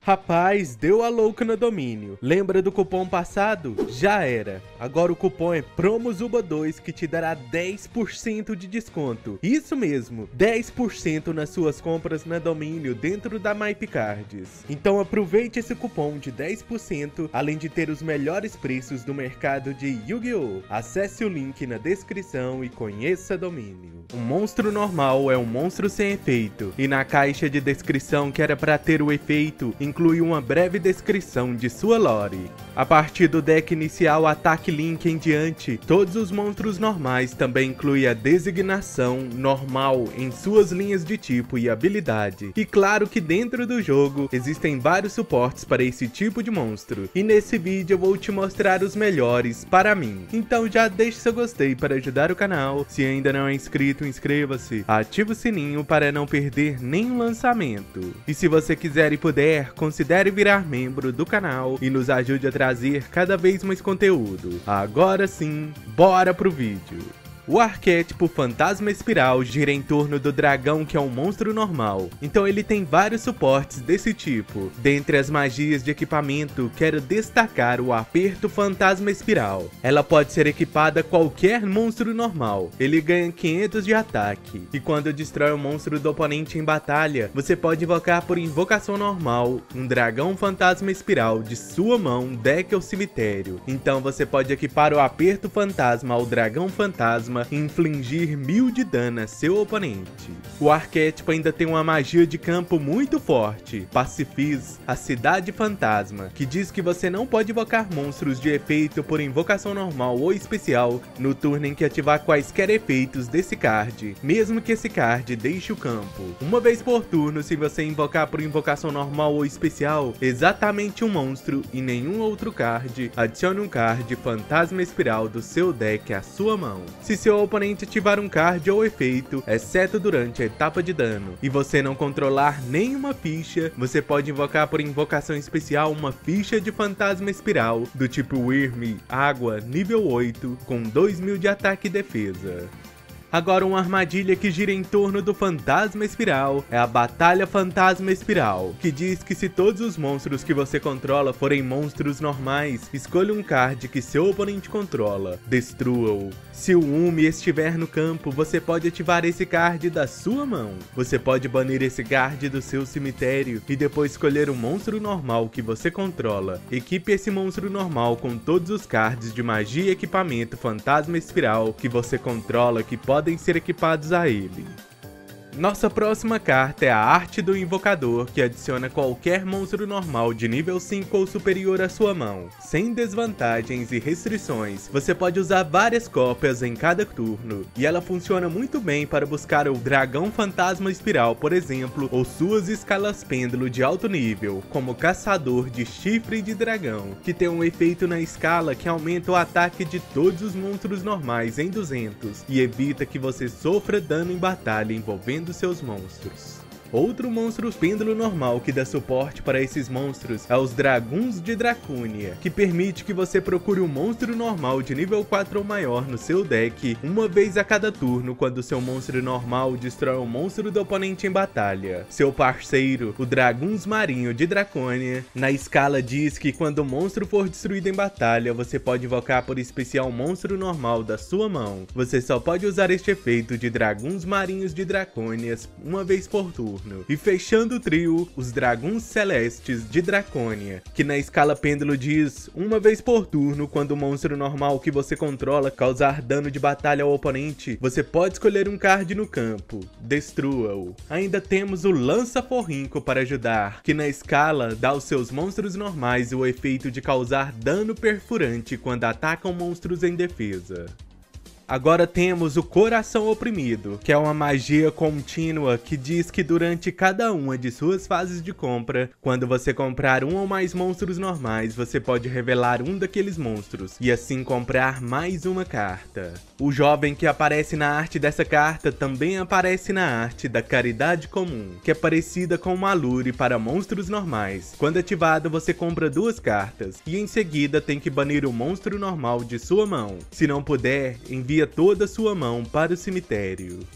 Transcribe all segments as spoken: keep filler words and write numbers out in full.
Rapaz, deu a louca no domínio. Lembra do cupom passado? Já era. Agora o cupom é PROMOZUBA dois que te dará dez por cento de desconto. Isso mesmo, dez por cento nas suas compras na domínio dentro da MyPicards. Então aproveite esse cupom de dez por cento, além de ter os melhores preços do mercado de Yu-Gi-Oh! Acesse o link na descrição e conheça domínio. Um monstro normal é um monstro sem efeito, e na caixa de descrição que era para ter o efeito, inclui uma breve descrição de sua lore. A partir do deck inicial Ataque Link em diante, todos os monstros normais também incluem a designação normal em suas linhas de tipo e habilidade. E claro que dentro do jogo existem vários suportes para esse tipo de monstro, e nesse vídeo eu vou te mostrar os melhores para mim. Então já deixe seu gostei para ajudar o canal, se ainda não é inscrito, inscreva-se, ative o sininho para não perder nenhum lançamento. E se você quiser e puder, considere virar membro do canal e nos ajude a trazer cada vez mais conteúdo. Agora sim, bora pro vídeo! O arquétipo Fantasma Espiral gira em torno do dragão, que é um monstro normal, então ele tem vários suportes desse tipo. Dentre as magias de equipamento, quero destacar o Aperto Fantasma Espiral. Ela pode ser equipada a qualquer monstro normal, ele ganha quinhentos de ataque, e quando destrói o monstro do oponente em batalha, você pode invocar por invocação normal um dragão fantasma espiral de sua mão, deck ou cemitério. Então você pode equipar o Aperto Fantasma ao dragão fantasma e infligir mil de dano a seu oponente. O arquétipo ainda tem uma magia de campo muito forte, Pacifiz, a Cidade Fantasma, que diz que você não pode invocar monstros de efeito por invocação normal ou especial no turno em que ativar quaisquer efeitos desse card, mesmo que esse card deixe o campo. Uma vez por turno, se você invocar por invocação normal ou especial exatamente um monstro e nenhum outro card, adicione um card Fantasma Espiral do seu deck à sua mão. Se seu oponente ativar um card ou efeito, exceto durante a etapa de dano, e você não controlar nenhuma ficha, você pode invocar por invocação especial uma ficha de Fantasma Espiral do tipo Wyrm, Água, nível oito, com dois mil de ataque e defesa. Agora uma armadilha que gira em torno do Fantasma Espiral é a Batalha Fantasma Espiral, que diz que se todos os monstros que você controla forem monstros normais, escolha um card que seu oponente controla, destrua-o. Se o Umi estiver no campo, você pode ativar esse card da sua mão. Você pode banir esse card do seu cemitério e depois escolher um monstro normal que você controla. Equipe esse monstro normal com todos os cards de magia e equipamento Fantasma Espiral que você controla que pode podem ser equipados a ele. Nossa próxima carta é a Arte do Invocador, que adiciona qualquer monstro normal de nível cinco ou superior à sua mão, sem desvantagens e restrições. Você pode usar várias cópias em cada turno, e ela funciona muito bem para buscar o Dragão Fantasma Espiral, por exemplo, ou suas escalas pêndulo de alto nível, como Caçador de Chifre de Dragão, que tem um efeito na escala que aumenta o ataque de todos os monstros normais em duzentos, e evita que você sofra dano em batalha envolvendo dos seus monstros. Outro monstro pêndulo normal que dá suporte para esses monstros é os Draguns de Dracônia, que permite que você procure um monstro normal de nível quatro ou maior no seu deck uma vez a cada turno quando seu monstro normal destrói um monstro do oponente em batalha. Seu parceiro, o Draguns Marinho de Dracônia, na escala diz que quando o monstro for destruído em batalha, você pode invocar por especial um monstro normal da sua mão. Você só pode usar este efeito de Draguns Marinhos de Dracônias uma vez por turno. E fechando o trio, os Draguns Celestes de Dracônia, que na escala pêndulo diz uma vez por turno, quando o monstro normal que você controla causar dano de batalha ao oponente, você pode escolher um card no campo, destrua-o. Ainda temos o Lança Forrinco para ajudar, que na escala dá aos seus monstros normais o efeito de causar dano perfurante quando atacam monstros em defesa. Agora temos o Coração Oprimido, que é uma magia contínua que diz que durante cada uma de suas fases de compra, quando você comprar um ou mais monstros normais, você pode revelar um daqueles monstros e assim comprar mais uma carta. O jovem que aparece na arte dessa carta também aparece na arte da Caridade Comum, que é parecida com uma Lure para monstros normais. Quando ativado, você compra duas cartas e em seguida tem que banir o monstro normal de sua mão. Se não puder, envia toda a sua mão para o cemitério.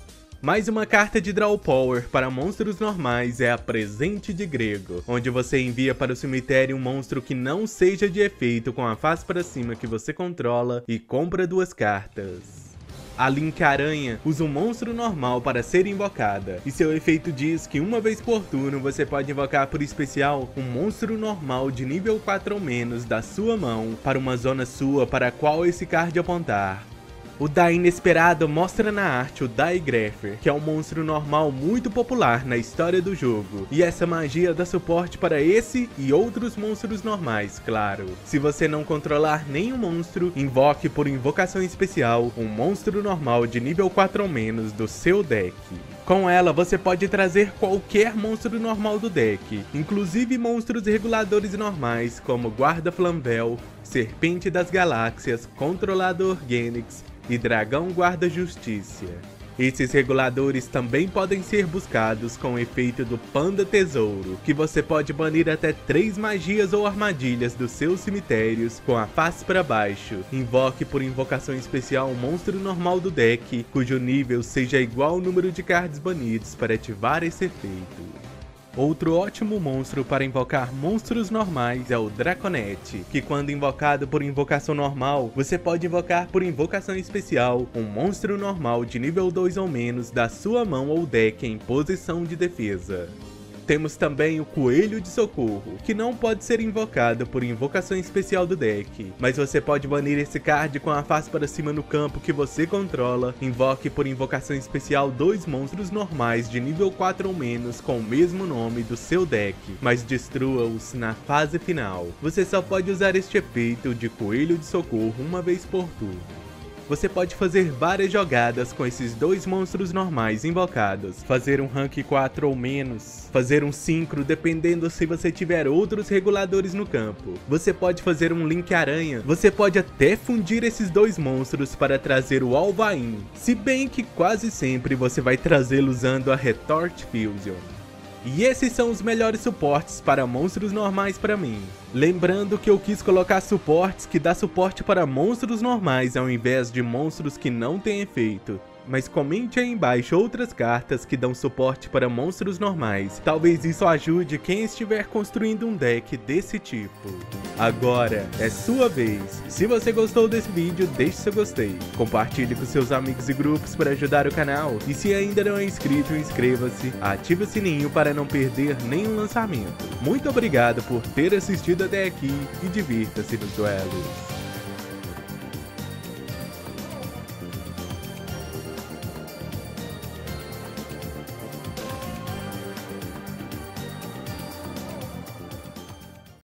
Mais uma carta de Draw Power para monstros normais é a Presente de Grego, onde você envia para o cemitério um monstro que não seja de efeito com a face para cima que você controla e compra duas cartas. A Link-Aranha usa um monstro normal para ser invocada, e seu efeito diz que uma vez por turno você pode invocar por especial um monstro normal de nível quatro ou menos da sua mão para uma zona sua para a qual esse card apontar. O Die Inesperado mostra na arte o Digrapher, que é um monstro normal muito popular na história do jogo, e essa magia dá suporte para esse e outros monstros normais, claro. Se você não controlar nenhum monstro, invoque por invocação especial um monstro normal de nível quatro ou menos do seu deck. Com ela, você pode trazer qualquer monstro normal do deck, inclusive monstros reguladores normais como Guarda Flamvel, Serpente das Galáxias, Controlador Genix e Dragão Guarda Justiça. Esses reguladores também podem ser buscados com o efeito do Panda Tesouro, que você pode banir até três magias ou armadilhas dos seus cemitérios com a face para baixo. Invoque por invocação especial um monstro normal do deck, cujo nível seja igual ao número de cards banidos para ativar esse efeito. Outro ótimo monstro para invocar monstros normais é o Draconete, que quando invocado por invocação normal, você pode invocar por invocação especial um monstro normal de nível dois ou menos da sua mão ou deck em posição de defesa. Temos também o Coelho de Socorro, que não pode ser invocado por invocação especial do deck, mas você pode banir esse card com a face para cima no campo que você controla. Invoque por invocação especial dois monstros normais de nível quatro ou menos com o mesmo nome do seu deck, mas destrua-os na fase final. Você só pode usar este efeito de Coelho de Socorro uma vez por turno. Você pode fazer várias jogadas com esses dois monstros normais invocados, fazer um rank quatro ou menos, fazer um synchro dependendo se você tiver outros reguladores no campo. Você pode fazer um Link-Aranha, você pode até fundir esses dois monstros para trazer o Alvain, se bem que quase sempre você vai trazê-lo usando a Retort Fusion. E esses são os melhores suportes para monstros normais para mim. Lembrando que eu quis colocar suportes que dá suporte para monstros normais ao invés de monstros que não têm efeito. Mas comente aí embaixo outras cartas que dão suporte para monstros normais. Talvez isso ajude quem estiver construindo um deck desse tipo. Agora é sua vez. Se você gostou desse vídeo, deixe seu gostei. Compartilhe com seus amigos e grupos para ajudar o canal. E se ainda não é inscrito, inscreva-se. Ative o sininho para não perder nenhum lançamento. Muito obrigado por ter assistido até aqui e divirta-se nos duelos.